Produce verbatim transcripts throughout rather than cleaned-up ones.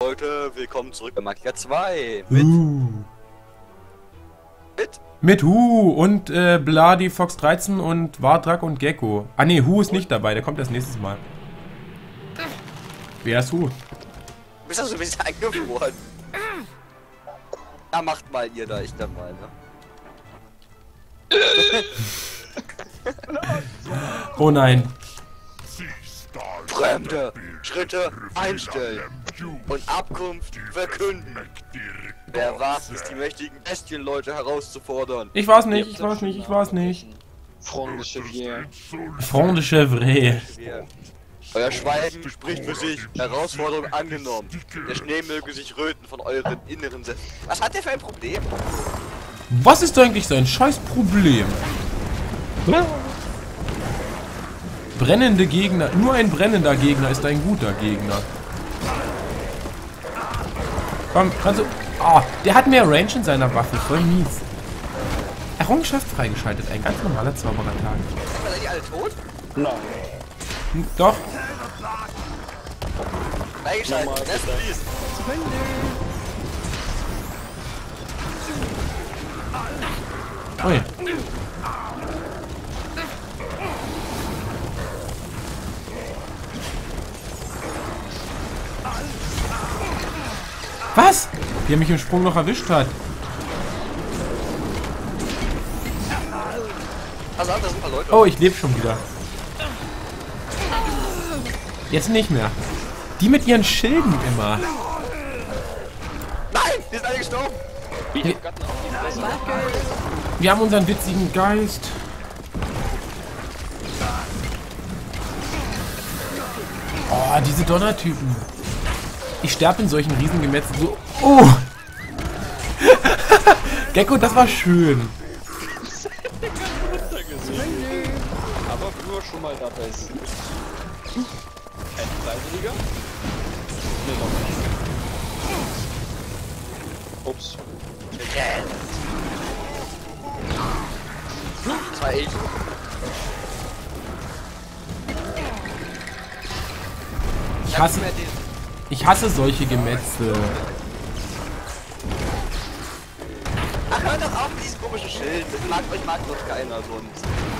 Leute, willkommen zurück bei Magicka zwei. Mit, Uh. mit, Mit Hu und äh, Bloody Fox dreizehn und Wardrak und Gecko. Ah ne, Hu ist nicht dabei, der kommt erst nächstes Mal. Wer ist Hu? du bist also ein bisschen eingefroren. Ja, macht mal ihr da, ich dann mal, ne? Oh nein. Fremde Schritte einstellen und Abkunft verkünden. Wer wagt es, die mächtigen Bestienleute herauszufordern? Ich war's nicht, ich war's nicht, ich war's nicht. Front de Chevrier. Front de Chevrier. Euer Schweigen spricht für sich. Herausforderung angenommen. Der Schnee möge sich röten von euren inneren Sätzen. Was hat der für ein Problem? Was ist eigentlich sein scheiß Problem? Brennende Gegner, nur ein brennender Gegner ist ein guter Gegner. Komm, kannst du... Ah, der hat mehr Range in seiner Waffe, voll mies. Errungenschaft freigeschaltet, ein ganz normaler Zauberertag. Seid ihr alle tot? Nein. Hm, doch. Freigeschaltet, Normal, Rest bitte. please. Ui. Was? Wie er mich im Sprung noch erwischt hat. Pass auf, da sind ein paar Leute. Oh, ich lebe schon wieder. Jetzt nicht mehr. Die mit ihren Schilden immer. Nein, die sind alle gestorben. Wie die Gatten auf die Fresse. Wir haben unseren witzigen Geist. Oh, diese Donnertypen. Ich sterbe in solchen Riesengemetzen so... Oh! Gecko, das war schön. Aber nur schon mal dabei ist. Ein Freiwilliger? Nee, noch nicht. Ups. Das war ich. Ich hasse, ich hasse solche Gemetzel. Ach, hört doch auf mit diesem komischen Schild. Das mag euch mag doch keiner sonst.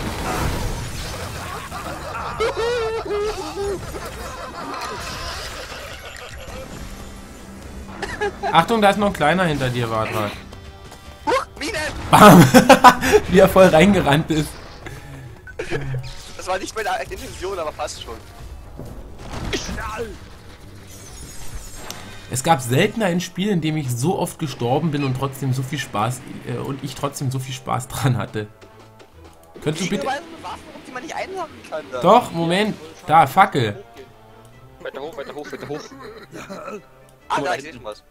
Achtung, da ist noch ein kleiner hinter dir, Wardrak. Huch, Mine! Bam! Wie er voll reingerannt ist. Das war nicht meine Intention, aber fast schon. Es gab selten ein Spiel, in dem ich so oft gestorben bin und trotzdem so viel Spaß äh, und ich trotzdem so viel Spaß dran hatte. Könntest du bitte... Waffen, die man nicht einsammeln kann da. Doch, Moment. Da, Fackel. Weiter hoch, weiter hoch, weiter hoch. Ah, da, ich sehe schon was.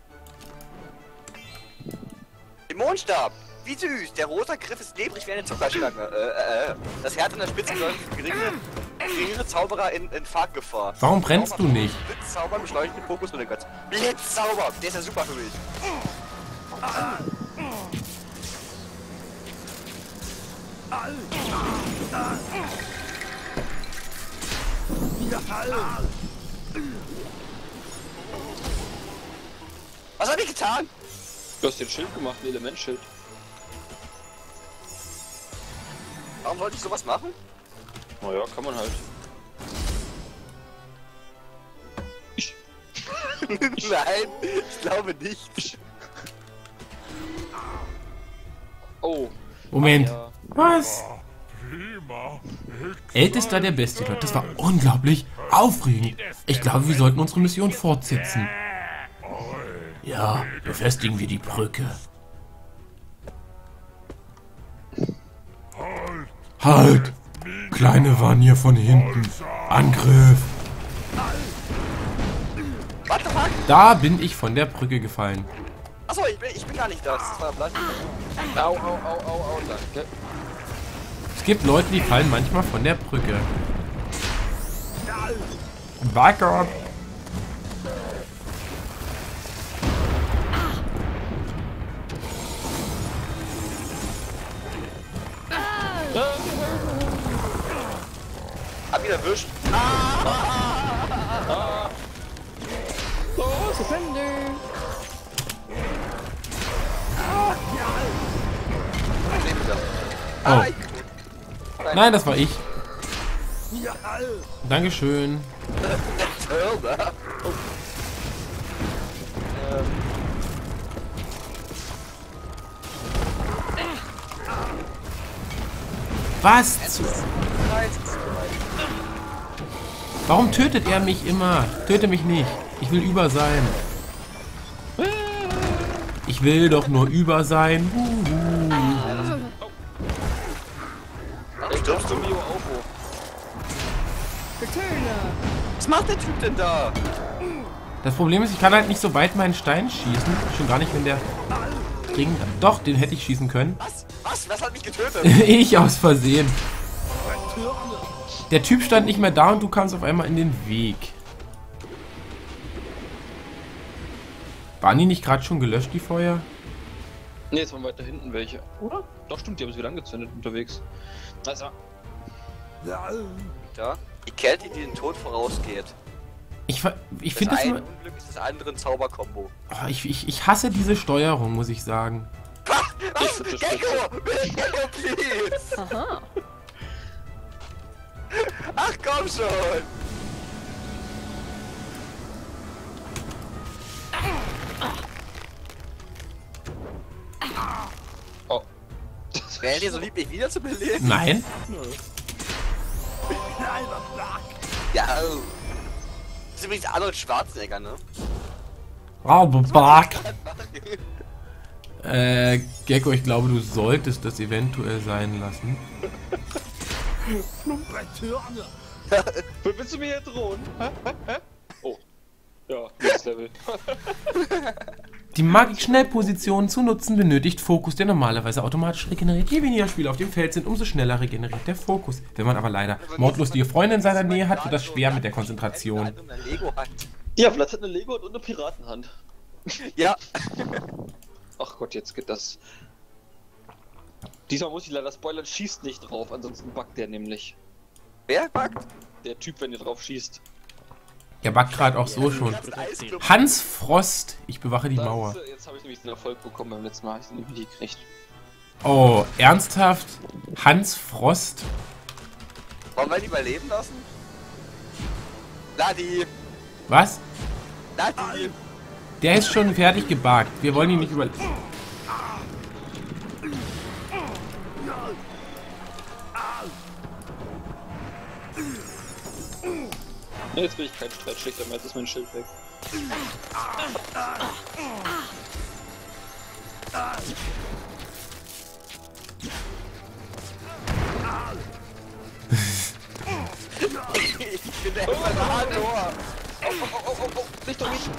Dämonenstab! Wie süß! Der rote Griff ist klebrig wie eine Zuckerstange. Äh, äh, das Herz an der Spitze bedeutet geringere, geringere Zauberer in, in Fahrtgefahr. Warum brennst du nicht? Blitzzauber beschleunigt den Fokus mit dem Götz. Blitzzauber! Der ist ja super für mich. Was hab ich getan? Du hast den Schild gemacht, ein Elementschild. Warum sollte ich sowas machen? Naja, kann man halt. Ich. Nein, ich glaube nicht. Oh. Moment. Ja. Was? Ältester der Bestie, Leute. Das war unglaublich aufregend. Ich glaube, wir sollten unsere Mission fortsetzen. Ja, befestigen wir die Brücke. Halt! Kleine Vanya von hinten. Angriff! What the fuck? Da bin ich von der Brücke gefallen. Achso, ich bin, ich bin gar nicht da. Das war Blatt. Au, au, au, au, au, danke. Es gibt Leute, die fallen manchmal von der Brücke. Back up! Hab ihn erwischt. Los, Defender. Oh. Nein, das war ich. Dankeschön. Was? Warum tötet er mich immer? Töte mich nicht. Ich will über sein. Ich will doch nur über sein. Ich glaubst du Mio Aufo? Returner. Was macht der Typ denn da? Das Problem ist, ich kann halt nicht so weit meinen Stein schießen. Schon gar nicht, wenn der Ring... Doch, den hätte ich schießen können. Was? Was? Was hat mich getötet? Ich aus Versehen. Der Typ stand nicht mehr da und du kamst auf einmal in den Weg. Waren die nicht gerade schon gelöscht, die Feuer? Ne, jetzt waren weiter hinten welche. Oder? Doch, stimmt, die haben sie wieder angezündet unterwegs. Also. Ja. Die Kälte, die den Tod vorausgeht. Ich, ver- ich Das finde das eine immer... Unglück ist das andere ein Zauberkombo. Oh, ich, ich, ich hasse diese Steuerung, muss ich sagen. Ich find das Gecko! Gecko, please! Aha. Ach komm schon! Oh. Wäre dir so lieb, mich wieder zu beleben? Nein? Ja. Das ist übrigens Arnold Schwarzenegger, ne? Raubebark. Äh, Gecko, ich glaube, du solltest das eventuell sein lassen. Willst du mir hier drohen? Oh. Ja, nächstes Level. Die Magik-Schnellposition zu nutzen benötigt Fokus, der normalerweise automatisch regeneriert. Je weniger Spieler auf dem Feld sind, umso schneller regeneriert der Fokus. Wenn man aber leider mordlustige Freunde in seiner Nähe hat, wird das schwer mit der Konzentration. Ja, vielleicht hat eine Lego und eine Piratenhand. Ja. Ach Gott, jetzt geht das. Diesmal muss ich leider spoilern, schießt nicht drauf, ansonsten buggt der nämlich. Wer backt? Der Typ, wenn ihr drauf schießt. Der backt gerade auch so schon. Hans Frost, ich bewache die Das Mauer. ist, äh, jetzt habe ich nämlich den Erfolg bekommen, beim letzten Mal habe ich den irgendwie gekriegt. Oh, ernsthaft? Hans Frost? Wollen wir ihn überleben lassen? Ladi! Was? Ladi! Der ist schon fertig gebackt. Wir wollen ihn nicht über... Ne, jetzt bin ich kein Streitschlichter mehr, jetzt ist mein Schild weg. Ich bin der Imperator! Oh, oh, oh, oh, oh, nicht doch nicht!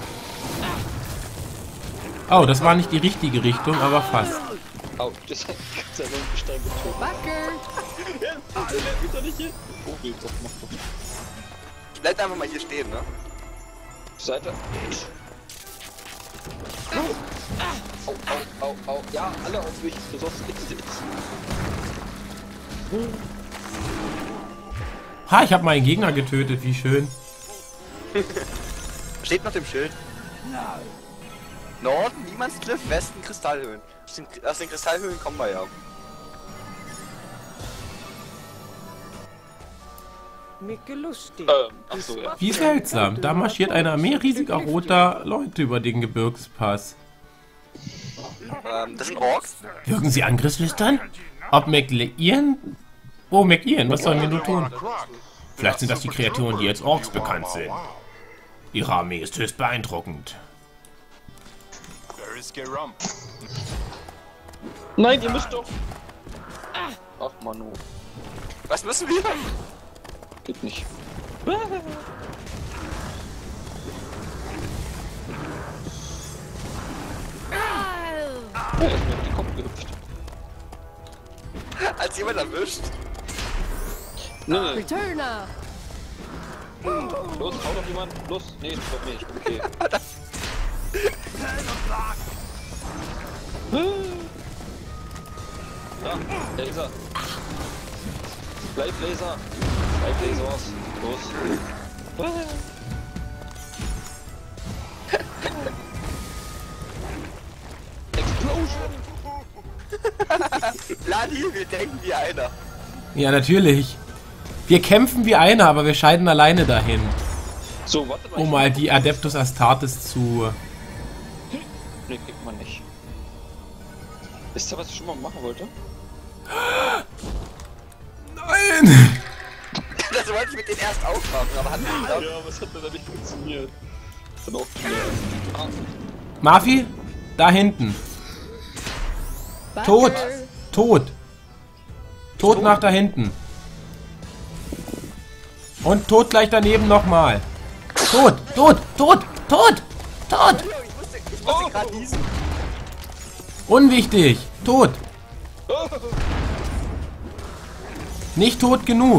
Oh, das war nicht die richtige Richtung, aber fast. Au, das hat ganz einfach einen Gestein getroffen. Backer. Ja, der geht doch nicht hin! Oh, nee, doch, mach doch. Bleibt einfach mal hier stehen, ne? Seite. Au, au, au, au. Ja, alle auf mich, du sollst nichts jetzt. Ha, ich habe meinen Gegner getötet, wie schön. Steht noch dem Schild. Norden, Niemandskliff, Westen, Kristallhöhlen. Aus den, aus den Kristallhöhlen kommen wir ja. Lustig. Ähm, achso, ja. Wie seltsam. Da marschiert eine Armee riesiger roter Leute über den Gebirgspass. Ähm, das sind Orks. Wirken sie angriffslüstern? Ob McLean? Oh, McLean, was sollen wir nun tun? Vielleicht sind das die Kreaturen, die als Orks bekannt sind. Ihre Armee ist höchst beeindruckend. Nein, ihr müsst doch. Ach, Manu. Was müssen wir? Geht nicht. Oh, er ist mir auf den Kopf gehüpft. Als jemand erwischt. Nee, nee. Returner. Los, hau doch jemand. Los. Nee, doch nicht. Okay. Ja, Laser. Bleib Laser. Bleib Lasers. Los. Lani, wir denken wie einer. Ja, natürlich. Wir kämpfen wie einer, aber wir scheiden alleine dahin. So, warte mal. Um mal die Adeptus Astartes zu... Nee, kriegt man nicht. Wisst ihr, was ich schon mal machen wollte? Nein! Das wollte ich mit denen erst aufmachen, aber hat nicht geklappt. Ja, aber es hat leider nicht funktioniert. Das hat auch ah. Mafi, da hinten. Tot! Tot! Tot nach da hinten. Und tot gleich daneben nochmal. Tot! Tot! Tot! Tot! Tot! Ich musste, ich musste gerade niesen. Unwichtig! Tot! Nicht tot genug!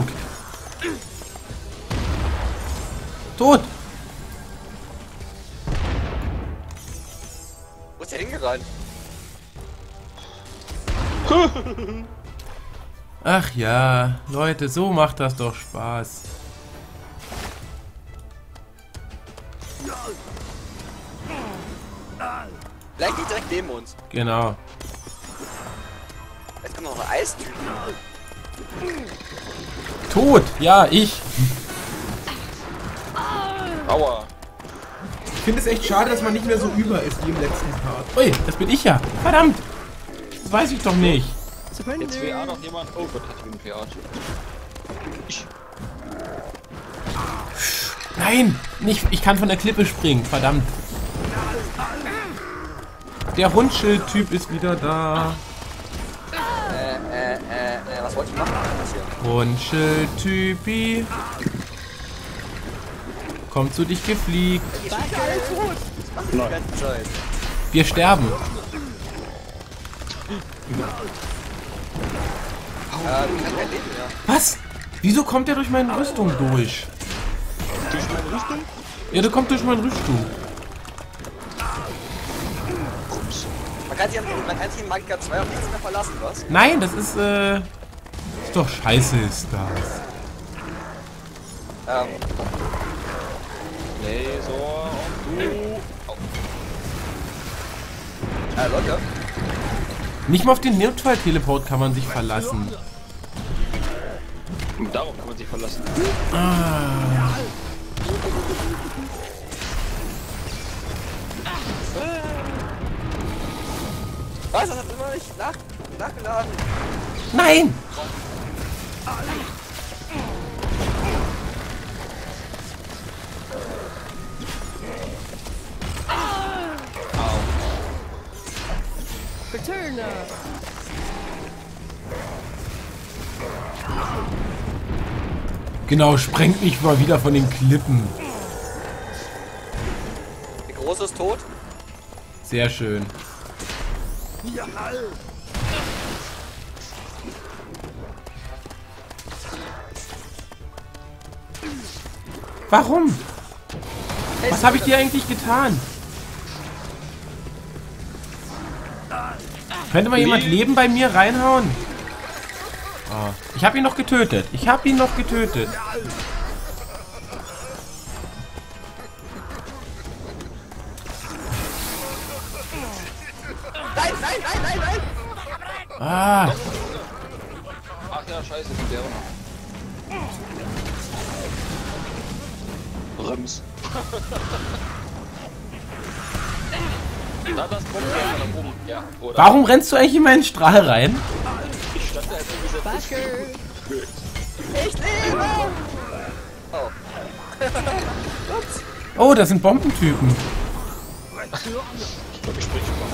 Tot! Wo ist der hingerannt? Ach ja, Leute, so macht das doch Spaß. Vielleicht nicht direkt neben uns. Genau. Jetzt kommt noch ein Eistyp. Tot! Ja, ich. Aua. Ich finde es echt schade, dass man nicht mehr so über ist wie im letzten Part. Ui, das bin ich ja. Verdammt! Das weiß ich doch nicht. Jetzt W A noch jemand. Oh Gott, hat jemand W A. Ich. Nein! Nicht, ich kann von der Klippe springen. Verdammt. Der Rundschild-Typ ist wieder da. Äh, äh, äh, äh, was wollte ich machen? Was hier? Rundschild-Typi. Kommt zu dich gefliegt. Ich bin alle tot. Das macht die ganze Zeit. Wir sterben. Ähm, ich hab kein Leben mehr. Was? Wieso kommt der durch meine Rüstung durch? Durch meine Rüstung? Ja, der kommt durch meine Rüstung. Man kann sich, an- man kann sich in Magica zwei auf nichts mehr verlassen, was? Nein, das ist, äh... Ist doch scheiße, ist das. Ähm, Nee, so. Und du. Oh. äh, Leute. Nicht mal auf den Notfall-Teleport kann man sich verlassen. Und darauf kann man sich verlassen. Ah. Was? Das hat immer nicht nach, nachgeladen. Nein! Returner. Genau, sprengt mich mal wieder von den Klippen. Der Große ist tot. Sehr schön. Warum? Was habe ich dir eigentlich getan? Könnte mal jemand Leben bei mir reinhauen? Oh, ich habe ihn noch getötet. Ich habe ihn noch getötet. Nein, nein, nein, nein, nein! Ah, Ach ja, scheiße, der auch noch. Rems. Na, das kommt ja nach oben. Ja, oder? warum rennst du eigentlich in meinen Strahl rein? Ich stand da jetzt irgendwie Backer. Ich lebe! Oh. Oh, das sind Bombentypen. Ich glaube, ich spreche schon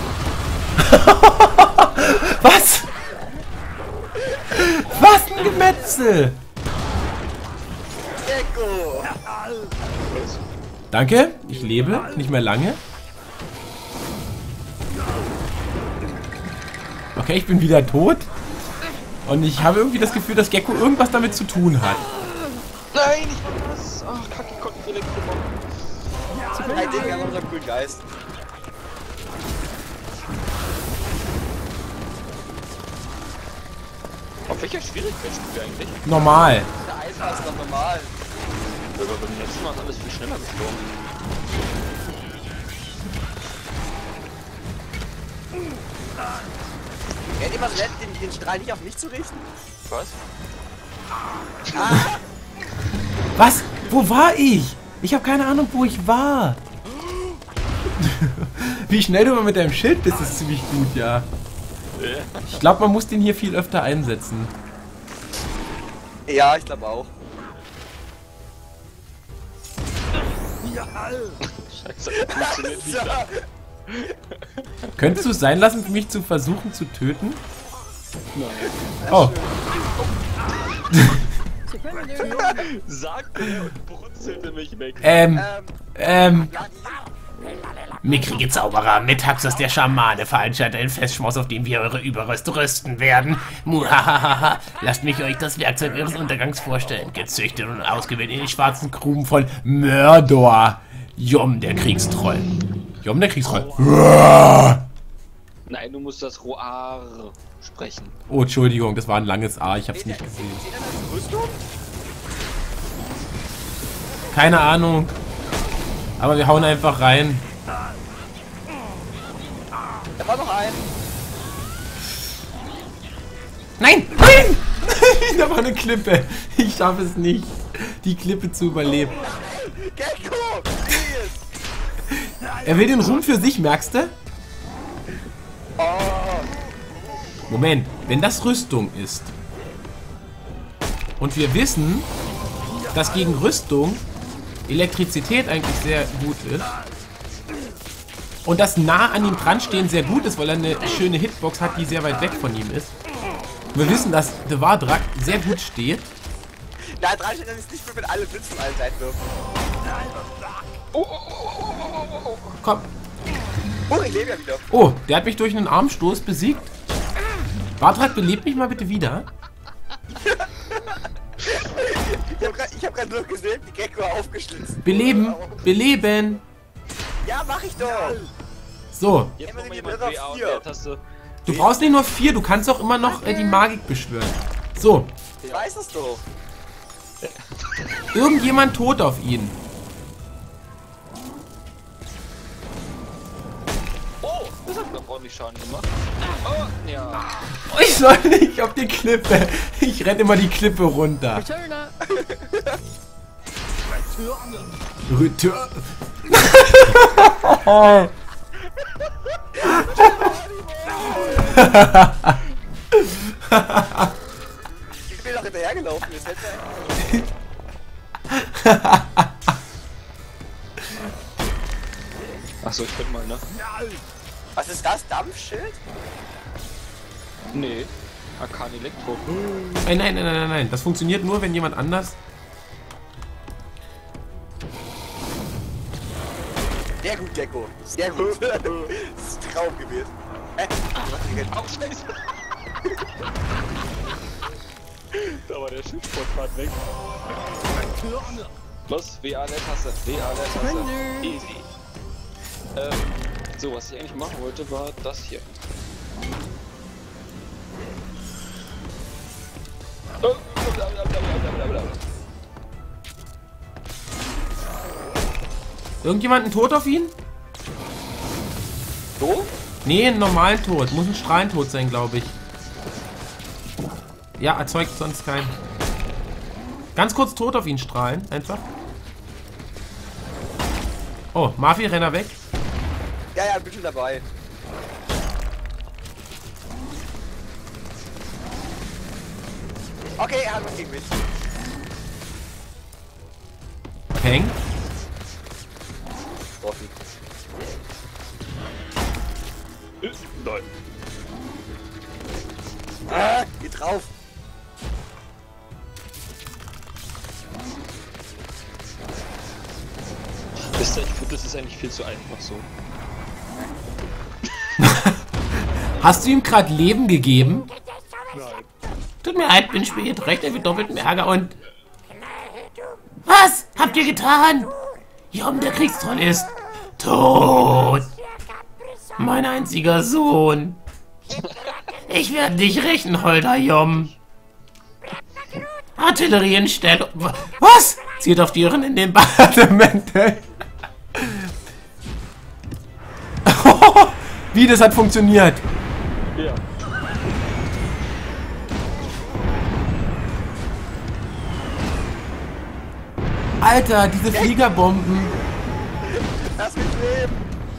Was? Was ein Gemetzel! Gecko! Danke, ich lebe, nicht mehr lange. Okay, ich bin wieder tot. Und ich habe irgendwie das Gefühl, dass Gecko irgendwas damit zu tun hat. Nein, ich mach das. Ach, kacke, ich konnte direkt gemacht. Ein Ding, wir haben unseren coolen Geist. Auf welcher Schwierigkeit spielen wir eigentlich? Normal. Der Eisner ist doch normal. Aber beim letzten Mal ist alles viel schneller gestorben. Wäre immer so nett, den, den Strahl nicht auf mich zu richten? Was? Ah, Was? Wo war ich? Ich habe keine Ahnung, wo ich war. Wie schnell du mal mit deinem Schild bist, ist ziemlich gut, ja. Ich glaube, man muss den hier viel öfter einsetzen. ja, ich glaube auch. Scheiße, das funktioniert nicht. Könntest du es sein lassen, mich zu versuchen zu töten? Nein. Oh, Sie können den Sagte er und brutzelte mich weg. ähm, Ähm, ähm, ja, mickrige Zauberer, mittags ist der Schamane veranstaltet ein Festschmaus, auf dem wir eure Überreste rüsten werden. Muhahaha, lasst mich euch das Werkzeug eures Untergangs vorstellen. Gezüchtet und ausgewählt in den schwarzen Gruben von Mordor. Jom, der Kriegstroll. Jom, der Kriegstroll. Nein, du musst das Roar sprechen. Oh, Entschuldigung, das war ein langes A, ich hab's seht nicht ihr, gesehen. seht ihr das Rüstung? Keine Ahnung. Aber wir hauen einfach rein. Da war noch ein. Nein! Nein! Da war eine Klippe. Ich schaffe es nicht, die Klippe zu überleben. Gecko! Please! Er will den Ruhm für sich, merkst du? Oh, Moment, wenn das Rüstung ist und wir wissen, dass gegen Rüstung Elektrizität eigentlich sehr gut ist und das nah an ihm dran stehen sehr gut ist, weil er eine schöne Hitbox hat, die sehr weit weg von ihm ist. Wir wissen, dass The Wardrak sehr gut steht. na, dran steht, das ist nicht mehr, wenn alle Blitz von allen Seiten wirfen. Komm. Oh, ich lebe ja wieder. Oh, der hat mich durch einen Armstoß besiegt. Wardrak, belebt mich mal bitte wieder. Ich hab grad, ich hab grad nur gesehen, die Gecko aufgeschlitzt. Beleben, beleben. Ja, mach ich doch. So, Jetzt Immer machen wir die jemand Bilder W A und vier. Leertaste. du brauchst nicht nur vier, du kannst auch immer noch äh, die Magik beschwören. So, Ich weiß es doch. irgendjemand tot auf ihn. Oh, das hat mir ordentlich Schaden gemacht. Oh, ja. Ich soll nicht auf die Klippe. Ich renne immer die Klippe runter. Returner. Return. Ich bin doch hinterhergelaufen. Jetzt hätte Achso, ich könnte mal, ne? Was ist das? Dampfschild? Nee. Arkan Elektro. Nein, nein, nein, nein, nein. Das funktioniert nur, wenn jemand anders. Sehr gut, Gecko. Sehr gut. Das ist ein Traum gewesen. Hä? Au, scheiße. Da war der Schiffsportfahrt weg. Los, W A Leertaste. W A Leertaste. Easy. Ähm, so, was ich eigentlich machen wollte, war das hier. Oh, blablabla. Irgendjemand einen Tod auf ihn? So? Nee, einen normalen Tod. Muss ein Strahlentod sein, glaube ich. Ja, erzeugt sonst keinen. Ganz kurz Tod auf ihn strahlen, einfach. Oh, Mafia, renn er weg. Ja, ja, bin schon dabei. Okay, er hat was gegen mich. Peng. Offen. Nein. Ah, geh drauf. Wisst ihr, ich finde, das ist eigentlich viel zu einfach so. Hast du ihm gerade Leben gegeben? Nein. Tut mir leid, bin spät. Recht er mit doppeltem Ärger und... Was habt ihr getan? Jom, der Kriegstroll ist tot. Mein einziger Sohn. Ich werde dich rächen, holder Jom. Artillerie in Stellung. Was? Zielt auf die Irren in den Bademantel. Wie, das hat funktioniert. Ja. Alter, diese Fliegerbomben. Lass mich leben.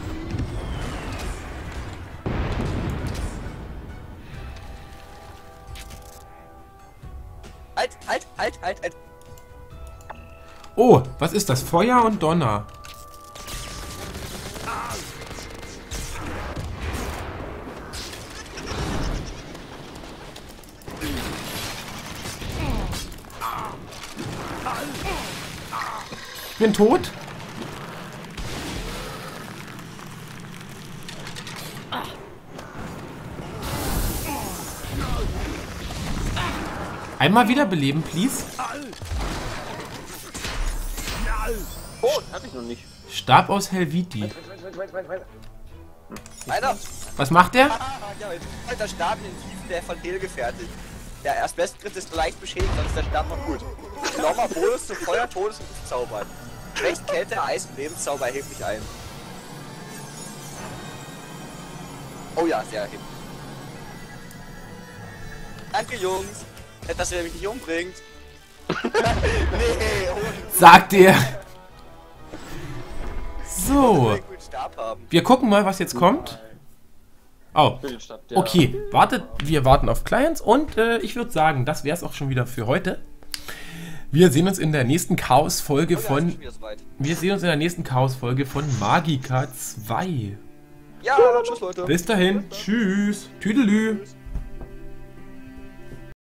Halt, halt, halt, halt, halt. Oh, was ist das? Feuer und Donner. Ich bin tot. Einmal wiederbeleben, please. Oh, hab ich noch nicht. Stab aus Helviti. Alter. Was macht der? Ah, ja, alter Stab in den Tiefen, der von Hehl gefertigt. Der Erstbestgriff ist leicht beschädigt, sonst ist der Stab noch gut. Nochmal Bonus zu Feuer, Todes- und Luftzaubern. Schlecht Kälte, Eis und Lebenszauber erheblich ein. Oh ja, sehr erheblich. Danke, Jungs. Nett, dass ihr mich nicht umbringt. Nee, oh, Sagt er. So. einen guten Stab haben. Wir gucken mal, was jetzt kommt. Oh. Für den Stab, der- Okay, wartet, wir warten auf Clients und äh, ich würde sagen, das wäre es auch schon wieder für heute. Wir sehen uns in der nächsten Chaos-Folge Oh ja, ist von... schon wieder soweit. Wir sehen uns in der nächsten Chaos-Folge von Magica zwei. Ja, tschüss Leute. Bis dahin, tschüss, tüdelü. Tschüss.